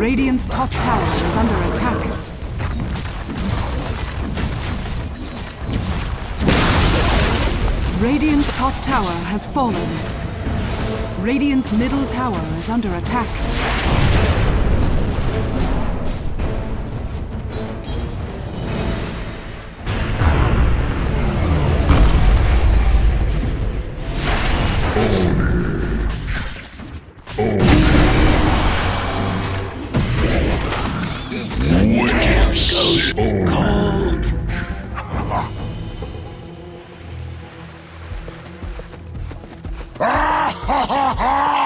Radiant's top tower is under attack. Radiant's top tower has fallen. Radiant's middle tower is under attack. Goes cold. Ah ha ha ha!